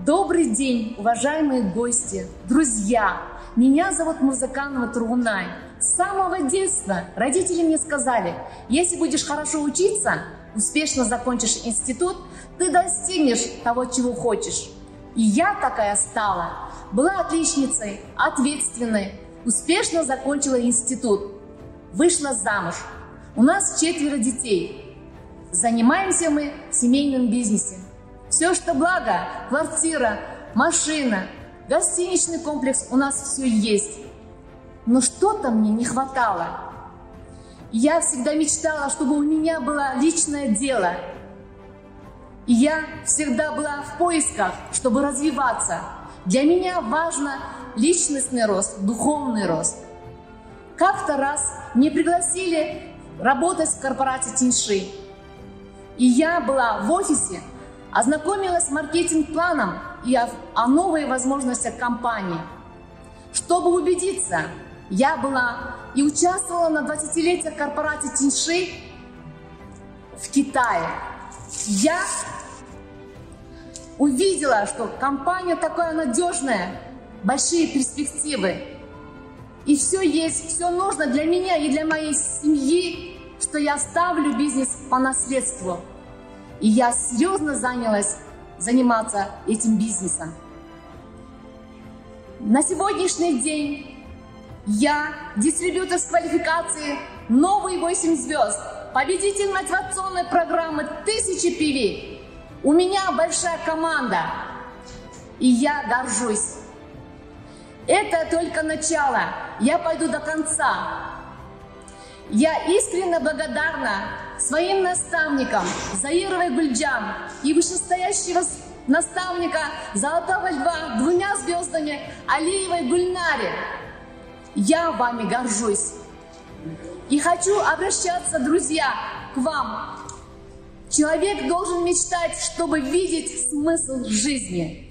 Добрый день, уважаемые гости, друзья! Меня зовут Мурзаканова Тургунай. С самого детства родители мне сказали, если будешь хорошо учиться, успешно закончишь институт, ты достигнешь того, чего хочешь. И я такая стала. Была отличницей, ответственной, успешно закончила институт. Вышла замуж. У нас 4 детей. Занимаемся мы семейным бизнесом. Все, что благо, квартира, машина, гостиничный комплекс, у нас все есть. Но что-то мне не хватало. Я всегда мечтала, чтобы у меня было личное дело. И я всегда была в поисках, чтобы развиваться. Для меня важно личностный рост, духовный рост. Как-то раз мне пригласили работать в корпорации Тиньши. И я была в офисе, ознакомилась с маркетинг-планом и о новых возможностях компании. Чтобы убедиться, я была и участвовала на 20-летии корпорации Тиньши в Китае. Я увидела, что компания такая надежная, большие перспективы. И все есть, все нужно для меня и для моей семьи, что я ставлю бизнес по наследству. И я серьезно заниматься этим бизнесом. На сегодняшний день я дистрибьютор с квалификацией «Новые 8 звезд», победитель мотивационной программы «1000 PV». У меня большая команда, и я горжусь. Это только начало, я пойду до конца. Я искренне благодарна своим наставникам Заировой Гульджан и вышестоящего наставника Золотого Льва 2 звездами Алиевой Гульнаре. Я вами горжусь. И хочу обращаться, друзья, к вам. Человек должен мечтать, чтобы видеть смысл жизни.